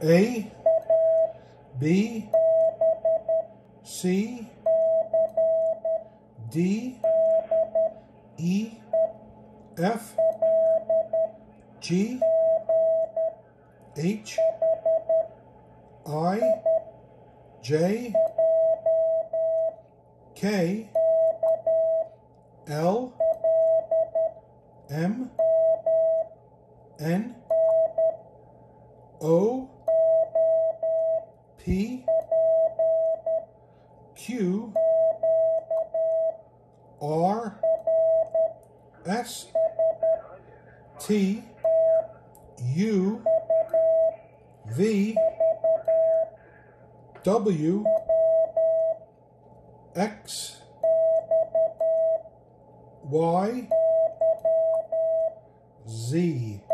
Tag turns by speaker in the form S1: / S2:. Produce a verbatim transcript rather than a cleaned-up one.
S1: A, B, C, D, E, F, G, H, I, J, K, L, M, N, O, P, Q, R, S, T, U, V, W, X, Y, Z.